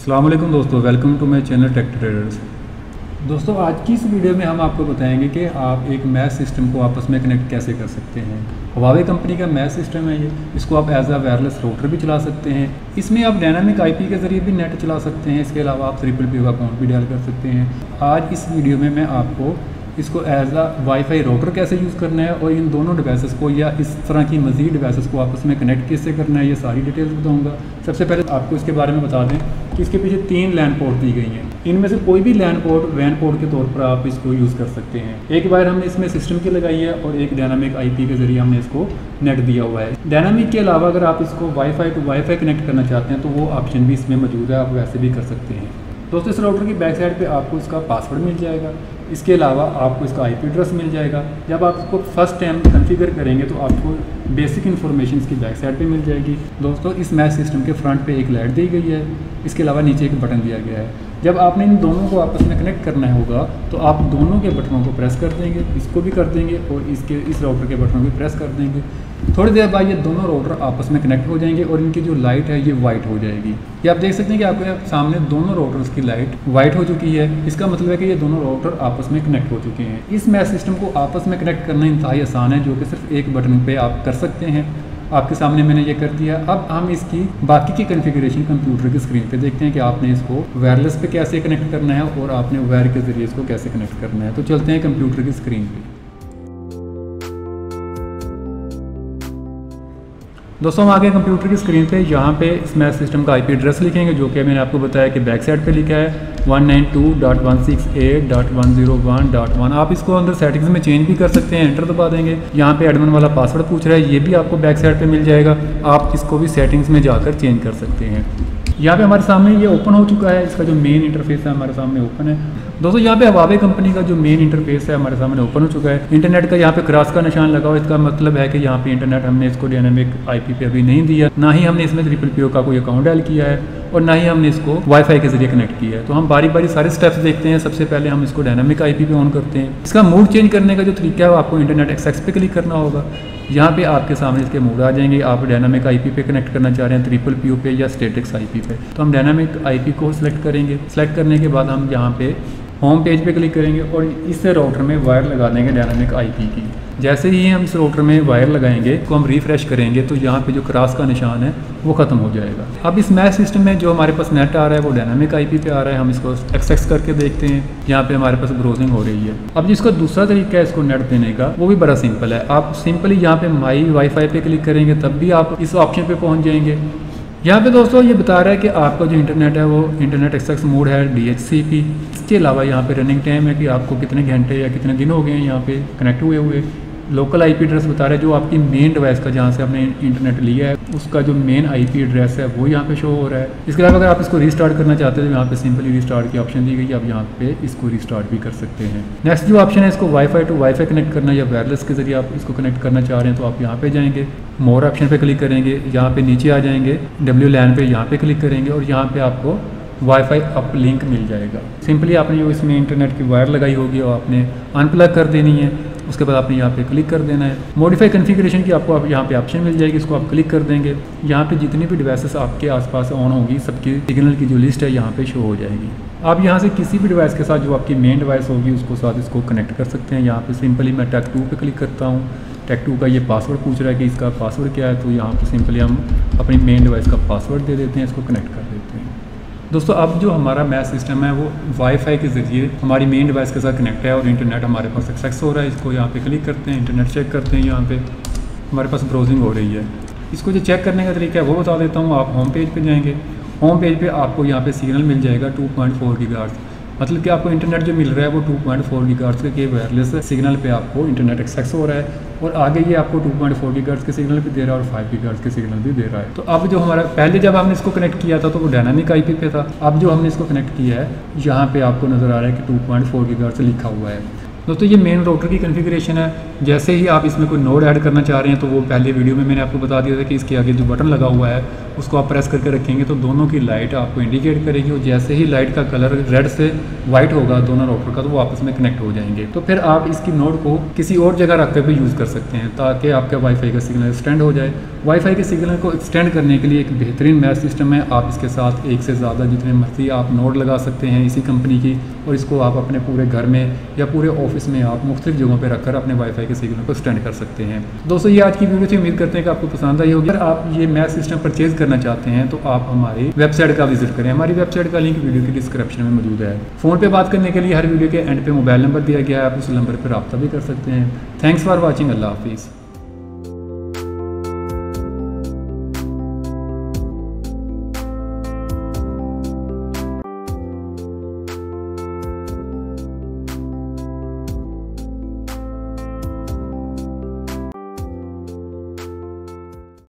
अस्सलाम वालेकुम दोस्तों, welcome to my channel tech traders. दोस्तों आज की इस वीडियो में हम आपको बताएंगे कि आप एक मैश सिस्टम को आपस में कनेक्ट कैसे कर सकते हैं। हुआवे कंपनी का मैश सिस्टम है ये। इसको आप एज अ वायरलेस राउटर भी चला सकते हैं। इसमें आप डायनामिक आईपी के ज़रिए भी नेट चला सकते हैं। इसके अलावा आप ट्रिपल पी का अकाउंट भी डायल कर सकते हैं। आज इस वीडियो में मैं आपको इसको एज अ वाईफाई राउटर कैसे यूज़ करना है और इन दोनों डिवाइसेस को या इस तरह की मज़ीद डिवाइसेस को आपस में कनेक्ट कैसे करना है, ये सारी डिटेल्स बताऊंगा। सबसे पहले आपको इसके बारे में बता दें कि इसके पीछे 3 लैन पोर्ट दी गई हैं। इनमें से कोई भी लैन पोर्ट वैन पोर्ट के तौर पर आप इसको यूज़ कर सकते हैं। एक वायर हमने इसमें सिस्टम की लगाई है और एक डायनामिक आईपी के ज़रिए हमने इसको नेट दिया हुआ है। डायनामिक के अलावा अगर आप इसको वाईफाई टू वाईफाई कनेक्ट करना चाहते हैं तो वो ऑप्शन भी इसमें मौजूद है, आप वैसे भी कर सकते हैं। दोस्तों इस राउटर की बैक साइड पे आपको इसका पासवर्ड मिल जाएगा। इसके अलावा आपको इसका आईपी एड्रेस मिल जाएगा। जब आप इसको फर्स्ट टाइम कॉन्फ़िगर करेंगे तो आपको बेसिक इन्फॉर्मेशन इसकी बैक साइड पे मिल जाएगी। दोस्तों इस मैश सिस्टम के फ्रंट पे एक लाइट दी गई है। इसके अलावा नीचे एक बटन दिया गया है। जब आपने इन दोनों को आपस में कनेक्ट करना होगा तो आप दोनों के बटनों को प्रेस कर देंगे, इसको भी कर देंगे और इस राउटर के बटनों को प्रेस कर देंगे। थोड़ी देर बाद ये दोनों राउटर आपस में कनेक्ट हो जाएंगे और इनकी जो लाइट है ये वाइट हो जाएगी। ये आप देख सकते हैं कि आपके सामने दोनों राउटर्स की लाइट वाइट हो चुकी है। इसका मतलब है कि ये दोनों राउटर आपस में कनेक्ट हो चुके हैं। इस मैश सिस्टम को आपस में कनेक्ट करना इंतहाई आसान है, जो कि सिर्फ एक बटन पे आप कर सकते हैं। आपके सामने मैंने ये कर दिया। अब हम इसकी बाकी की कॉन्फ़िगरेशन कंप्यूटर की स्क्रीन पे देखते हैं कि आपने इसको वायरलेस पे कैसे कनेक्ट करना है और आपने वायर के ज़रिए इसको कैसे कनेक्ट करना है। तो चलते हैं कंप्यूटर की स्क्रीन पे। दोस्तों हम आगे कंप्यूटर की स्क्रीन पे यहाँ पे इस मैश सिस्टम का आईपी एड्रेस लिखेंगे, जो कि मैंने आपको बताया कि बैक साइड पे लिखा है 192.168.101.1। आप इसको अंदर सेटिंग्स में चेंज भी कर सकते हैं। एंटर दबा देंगे। यहाँ पे एडमिन वाला पासवर्ड पूछ रहा है, ये भी आपको बैक साइड पे मिल जाएगा। आप इसको भी सेटिंग्स में जाकर चेंज कर सकते हैं। यहाँ पे हमारे सामने ये ओपन हो चुका है। इसका जो मेन इंटरफेस है हमारे सामने ओपन है। दोस्तों यहाँ पे हुआवे कंपनी का जो मेन इंटरफेस है हमारे सामने ओपन हो चुका है। इंटरनेट का यहाँ पे क्रॉस का निशान लगा हुआ है। इसका मतलब है कि यहाँ पे इंटरनेट हमने इसको डायनामिक आईपी पे अभी नहीं दिया, ना ही हमने इसमें ट्रिपल पी का कोई अकाउंट डायल किया है और ना ही हमने इसको वाईफाई के जरिए कनेक्ट किया है। तो हम बारी बारी सारे स्टेप्स देखते हैं। सबसे पहले हम इसको डायनामिक आईपी पे ऑन करते हैं। इसका मोड चेंज करने का जो तरीका है वो आपको इंटरनेट एक्सेस पे क्लिक करना होगा। यहाँ पे आपके सामने इसके मोड आ जाएंगे। आप डायनामिक आईपी पे कनेक्ट करना चाह रहे हैं, ट्रिपल पी पे या स्टैटिक्स आईपी पे। तो हम डायनामिक आईपी को सिलेक्ट करेंगे। सिलेक्ट करने के बाद हम यहाँ पे होम पेज पे क्लिक करेंगे और इस राउटर में वायर लगा देंगे डायनामिक आईपी की। जैसे ही हम इस राउटर में वायर लगाएंगे तो हम रिफ्रेश करेंगे तो यहाँ पे जो क्रॉस का निशान है वो ख़त्म हो जाएगा। अब इस मैश सिस्टम में जो हमारे पास नेट आ रहा है वो डायनामिक आईपी पे आ रहा है। हम इसको एक्सेस करके देखते हैं। यहाँ पे हमारे पास ब्राउजिंग हो रही है। अब जिसका दूसरा तरीका है इसको नेट देने का वो भी बड़ा सिंपल है। आप सिंपली यहाँ पे माई वाईफाई पे क्लिक करेंगे तब भी आप इस ऑप्शन पे पहुँच जाएंगे। यहाँ पे दोस्तों ये बता रहा है कि आपका जो इंटरनेट है वो इंटरनेट एक्सेस मोड है DHCP। इसके अलावा यहाँ पे रनिंग टाइम है कि आपको कितने घंटे या कितने दिन हो गए हैं यहाँ पे कनेक्ट हुए। लोकल आईपी एड्रेस बता रहा है, जो आपकी मेन डिवाइस का जहाँ से आपने इंटरनेट लिया है उसका जो मेन आईपी एड्रेस है वो यहाँ पे शो हो रहा है। इसके अलावा अगर आप इसको रीस्टार्ट करना चाहते हैं तो यहाँ पे सिंपली रीस्टार्ट की ऑप्शन दी गई है। आप यहाँ पे इसको रीस्टार्ट भी कर सकते हैं। नेक्स्ट जो ऑप्शन है इसको वाईफाई टू वाईफाई कनेक्ट करना या वायरलेस के जरिए आप इसको कनेक्ट करना चाह रहे हैं तो आप यहाँ पे जाएंगे, मोर ऑप्शन पे क्लिक करेंगे। यहाँ पे नीचे आ जाएंगे, WLAN पे यहाँ पे क्लिक करेंगे और यहाँ पे आपको वाईफाई अप लिंक मिल जाएगा। सिंपली आपने जो इसमें इंटरनेट की वायर लगाई होगी और आपने अनप्लग कर देनी है। उसके बाद आपने यहाँ पे क्लिक कर देना है। मॉडिफाई कॉन्फ़िगरेशन की आपको यहाँ पे ऑप्शन मिल जाएगी, इसको आप क्लिक कर देंगे। यहाँ पे जितनी भी डिवाइसेस आपके आसपास ऑन होगी सबकी सिग्नल की जो लिस्ट है यहाँ पे शो हो जाएगी। आप यहाँ से किसी भी डिवाइस के साथ जो आपकी मेन डिवाइस होगी उसको साथ इसको कनेक्ट कर सकते हैं। यहाँ पे सिंपली मैं टेक 2 पे क्लिक करता हूँ। टेक 2 का ये पासवर्ड पूछ रहा है कि इसका पासवर्ड क्या है, तो यहाँ पे सिंपली हम अपनी मेन डिवाइस का पासवर्ड दे देते हैं, इसको कनेक्ट कर देते हैं। दोस्तों अब जो हमारा मैश सिस्टम है वो वाईफाई के ज़रिए हमारी मेन डिवाइस के साथ कनेक्ट है और इंटरनेट हमारे पास एक्सेस हो रहा है। इसको यहाँ पे क्लिक करते हैं, इंटरनेट चेक करते हैं। यहाँ पे हमारे पास ब्राउजिंग हो रही है। इसको जो चेक करने का तरीका है वो बता देता हूँ। आप होम पेज पे जाएंगे। होम पेज पे आपको यहाँ पे सिग्नल मिल जाएगा 2.4 गीगाहर्ट्ज़। मतलब कि आपको इंटरनेट जो मिल रहा है वो 2.4 गीगाहर्ट्ज़ के वायरलेस सिग्नल पे आपको इंटरनेट एक्सेस हो रहा है और आगे ये आपको 2.4 गीगाहर्ट्ज़ के सिग्नल भी दे रहा है और 5 गीगाहर्ट्ज़ के सिग्नल भी दे रहा है। तो अब जो हमारा पहले जब हमने इसको कनेक्ट किया था तो वो डायनामिक आईपी पे था। अब जो हमने इसको कनेक्ट किया है यहाँ पे आपको नज़र आ रहा है कि 2.4 गीगाहर्ट्ज़ लिखा हुआ है। दोस्तों ये मेन राउटर की कॉन्फ़िगरेशन है। जैसे ही आप इसमें कोई नोड ऐड करना चाह रहे हैं तो वो पहले वीडियो में मैंने आपको बता दिया था कि इसके आगे जो बटन लगा हुआ है उसको आप प्रेस करके रखेंगे तो दोनों की लाइट आपको इंडिकेट करेगी और जैसे ही लाइट का कलर रेड से वाइट होगा दोनों राउटर का तो वो आपस में कनेक्ट हो जाएंगे। तो फिर आप इसकी नोड को किसी और जगह रख कर भी यूज़ कर सकते हैं ताकि आपका वाईफाई का सिग्नल एक्सटेंड हो जाए वाईफाई के सिग्नल को एक्सटेंड करने के लिए एक बेहतरीन मैश सिस्टम है। आप इसके साथ एक से ज़्यादा जितने मर्जी आप नोड लगा सकते हैं इसी कंपनी की, और इसको आप अपने पूरे घर में या पूरे ऑफिस में आप मुख्तलिफ जगहों पर रखकर अपने वाईफाई के सिग्नल को एक्सटेंड कर सकते हैं। दोस्तों ये आज की वीडियो थी, उम्मीद करते हैं कि आपको पसंद आई होगी। अगर आप ये मैश सिस्टम परचेज करना चाहते हैं तो आप हमारी वेबसाइट का विजिट करें। हमारी वेबसाइट का लिंक वीडियो की डिस्क्रिप्शन में मौजूद है। फ़ोन पे बात करने के लिए हर वीडियो के एंड पे मोबाइल नंबर दिया गया है, आप उस नंबर पर रब्ता भी कर सकते हैं। Thanks for watching. अल्लाह हाफिज़।